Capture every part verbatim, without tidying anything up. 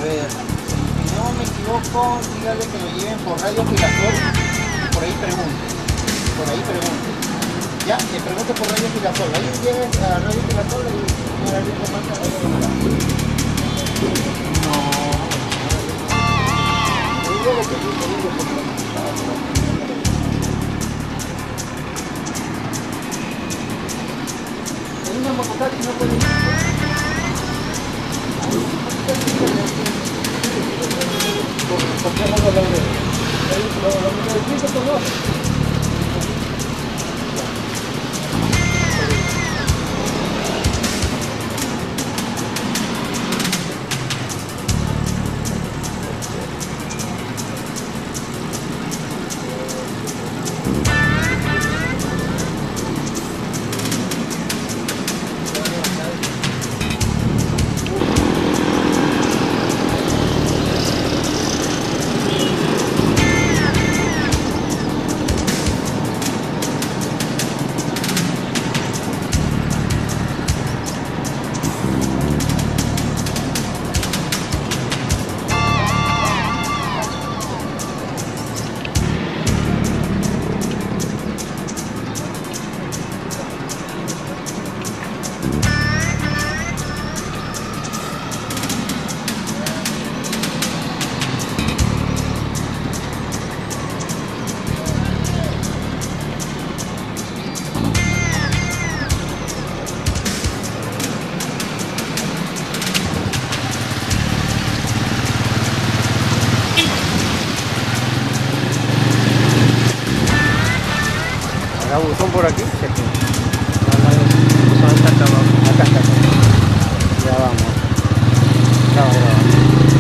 ver, si no me equivoco, dígale que lo lleven por Radio Girasol, por ahí pregunte, por ahí pregunte. Ya, que pregunte por Radio Girasol, ahí llegue a Radio Girasol y no le comanda Radio Girasol. No. En una mototaxi no puede ir. Compramos la de los pisos con dos. Buzón por aquí, sí, aquí. No, no hay buzón, está acá abajo. Acá está, acá. Ya vamos. Estamos grabando.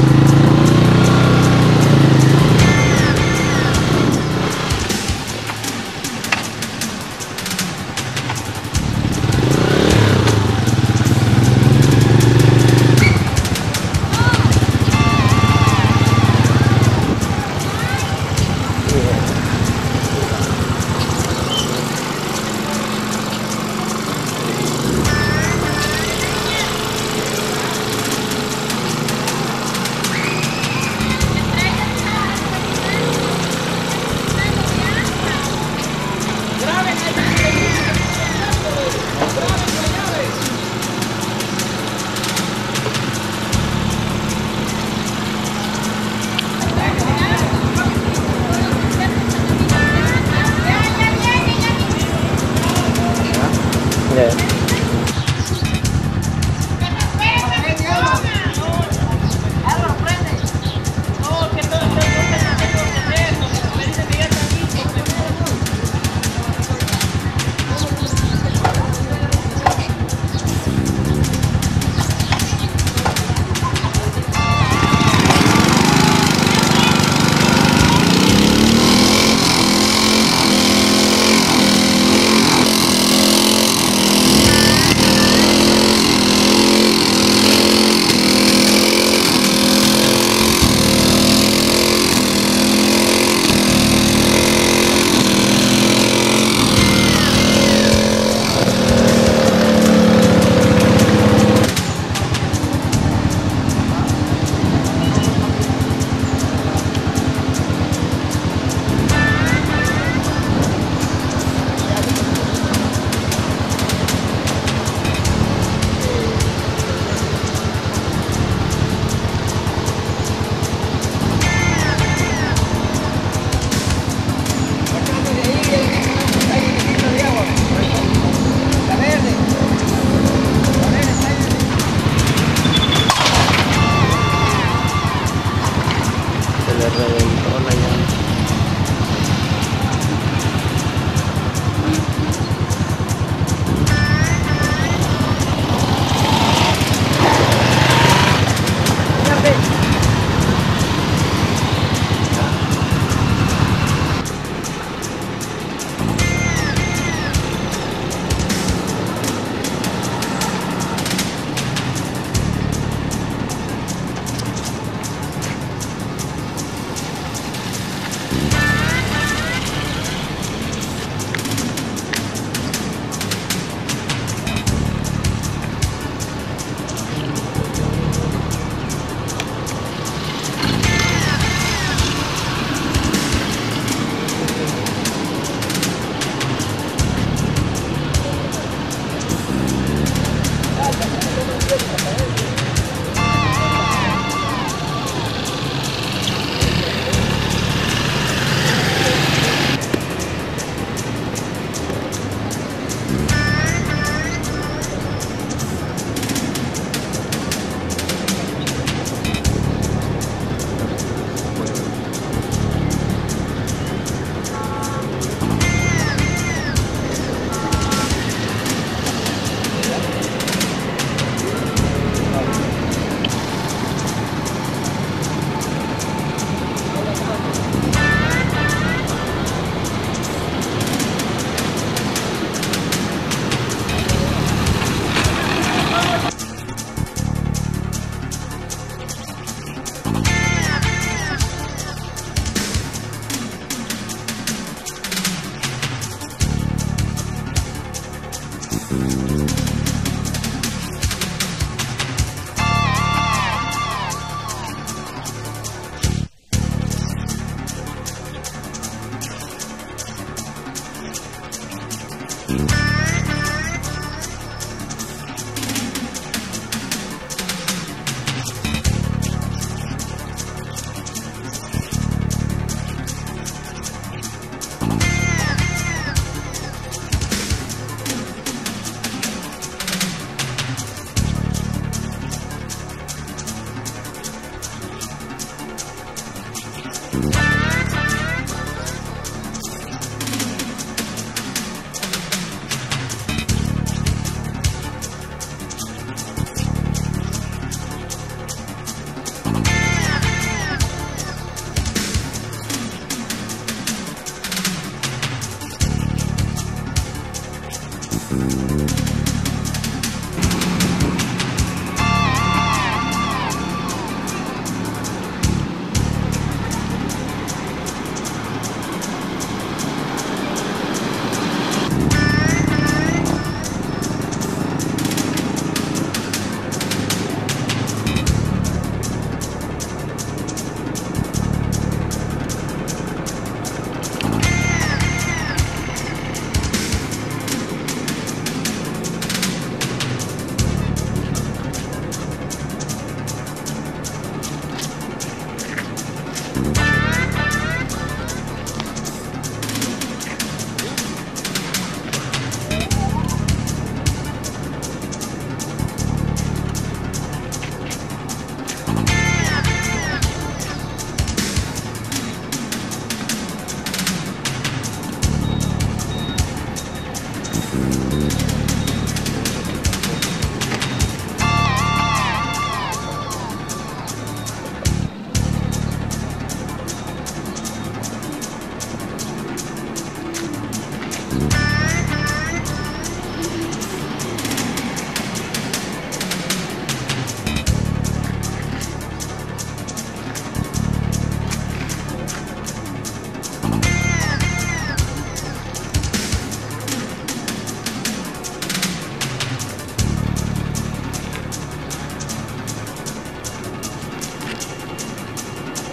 Yeah.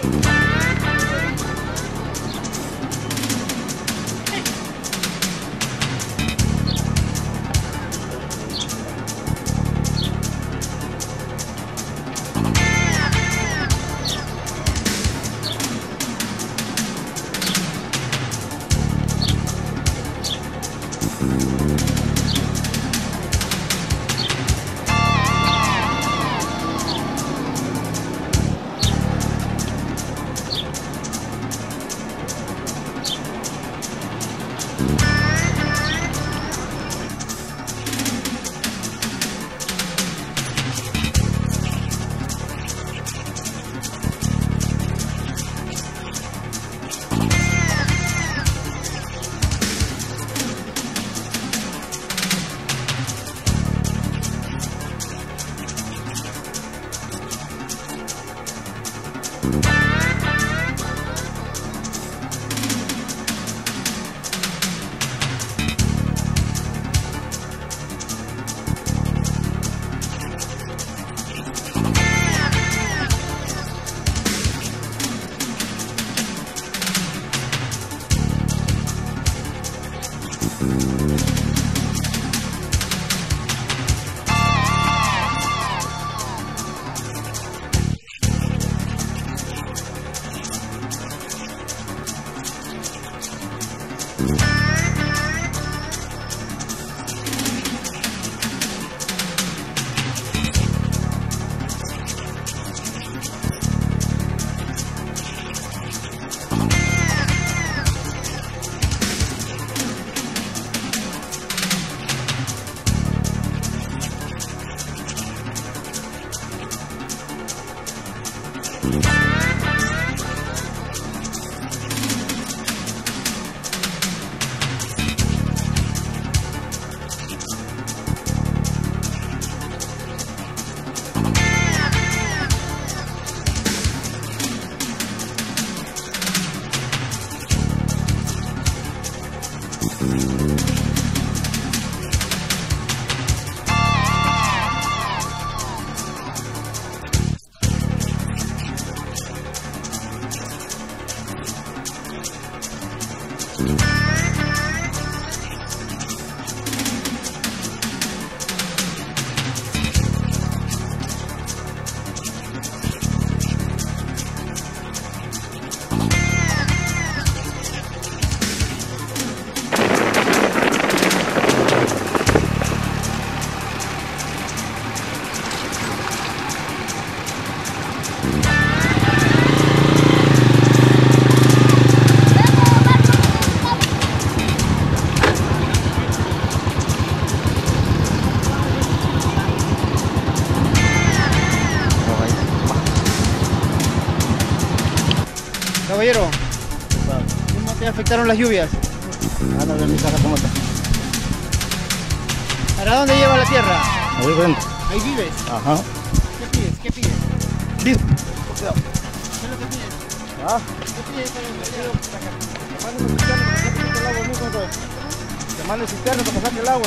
Caballero, ¿cómo te afectaron las lluvias? Ah, no, mi casa cómo está. ¿Para dónde lleva la tierra? Ahí frente. Ahí vives. Ajá. ¿Qué pides? ¿Qué pides? Listo. ¿Qué es lo que pides? Ah. ¿Qué pides para el Te mando cisterna para que saque el agua.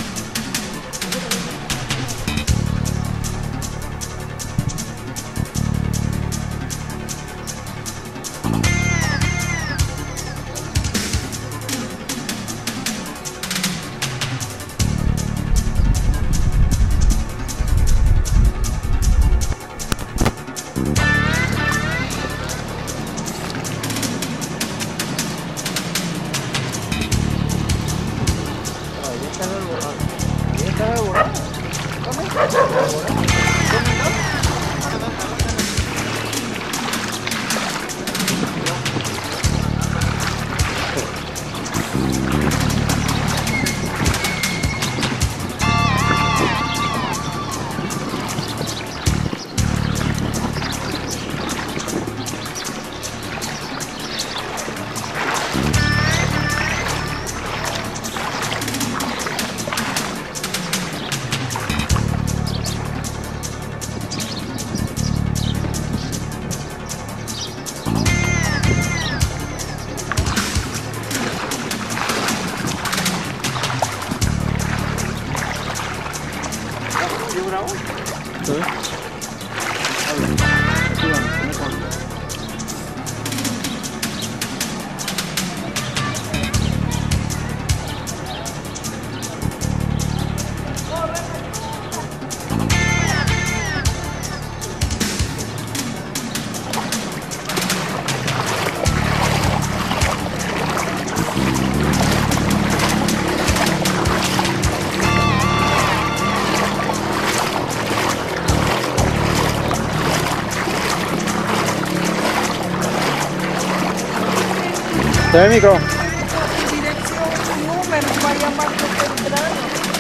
Trae el micro. Dirección, número, para llamar temprano.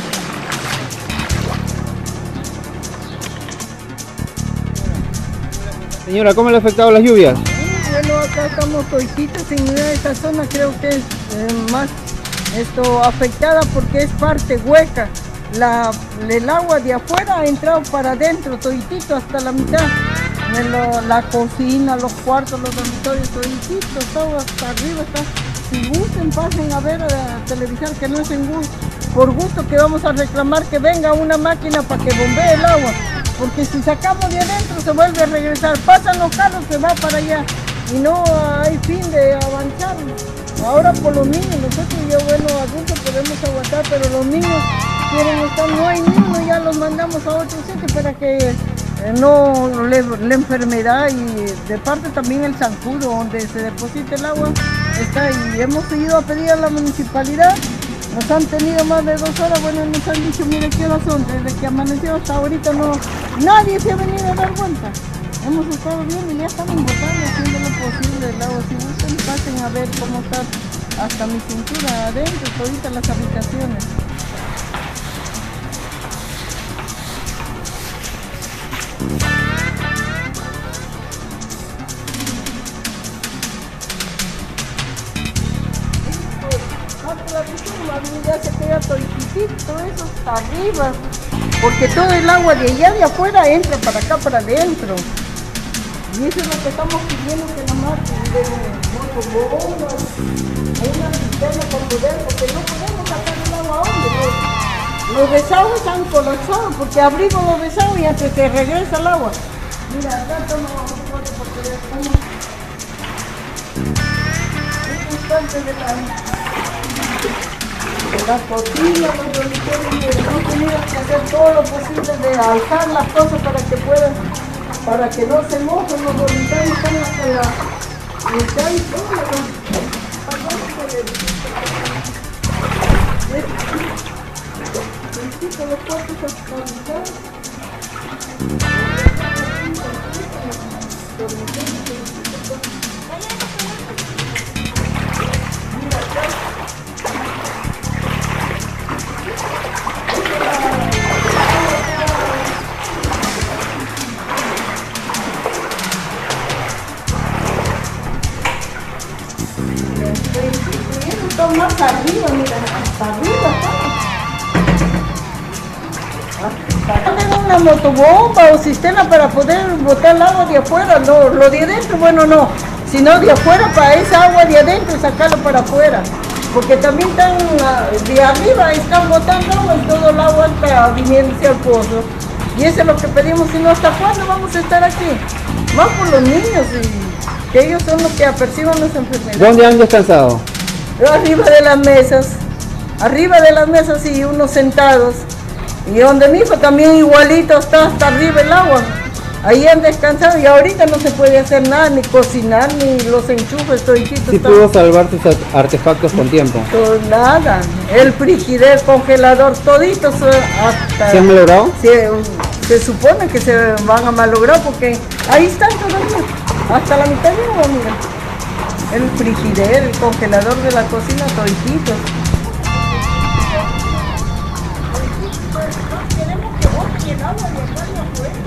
Señora, ¿cómo le ha afectado las lluvias? Bueno, acá estamos todititos en esta zona, creo que es eh, más esto afectada porque es parte hueca. La, el agua de afuera ha entrado para adentro, toditito hasta la mitad. En lo, la cocina, los cuartos, los dormitorios, toditito, todo hasta arriba está. Si gusten, pasen a ver a televisar, que no es en gusto. Por gusto que vamos a reclamar que venga una máquina para que bombee el agua. Porque si sacamos de adentro se vuelve a regresar. Pasan los carros, se va para allá. Y no hay fin de avanzar. Ahora por los niños, nosotros ya bueno, adultos podemos aguantar, pero los niños quieren estar, no hay ni uno, ya los mandamos a otro sitio para que eh, no le, la enfermedad y de parte también el zancudo donde se deposita el agua está. Y hemos ido a pedir a la municipalidad, nos han tenido más de dos horas, bueno, nos han dicho, mire qué horas son, desde que amaneció hasta ahorita no, nadie se ha venido a dar cuenta. Hemos estado bien y ya estamos botando, haciendo lo posible el agua. Si gustan, pasen a ver cómo está hasta mi cintura adentro, ahorita las habitaciones. Ya se queda toditito eso hasta arriba, porque todo el agua de allá de afuera entra para acá, para adentro. Y eso es lo que estamos pidiendo, que nada más de motobombas, una cisterna con poder, porque no podemos sacar el agua a donde. Los, los desagües están colapsados, porque abrimos los desagües y hasta se regresa el agua. Mira, acá estamos porque estamos un instante de la... La cocina, los dormitorios, hemos tenido que hacer todo lo posible de alzar las cosas para que puedan, para que no se mojen los dormitorios, están hasta la mitad y todo. Los cuartos hasta la mitad. Mira acá. Está más arriba, mira, hasta arriba está. Tienen una motobomba o cisterna para poder botar el agua de afuera, no, lo de adentro, bueno no, sino de afuera para esa agua de adentro sacarlo para afuera. Porque también están de arriba, están botando agua y todo el agua está viniendo hacia el pozo. Y eso es lo que pedimos, sino hasta cuándo vamos a estar aquí. Más por los niños, y que ellos son los que aperciben las enfermedades. ¿Dónde han descansado? Arriba de las mesas, arriba de las mesas y unos sentados. Y donde mi hijo también igualito está hasta arriba el agua. Ahí han descansado y ahorita no se puede hacer nada, ni cocinar, ni los enchufes, todititos. ¿Sí pudo salvar sus artefactos con tiempo? Todo, nada, el frigider, congelador, toditos hasta... ¿Se han malogrado? Se, se supone que se van a malograr porque ahí están todavía, hasta la mitad de agua, mira. El frigider, el congelador de la cocina, todititos. Queremos que boten el agua de acá de afuera.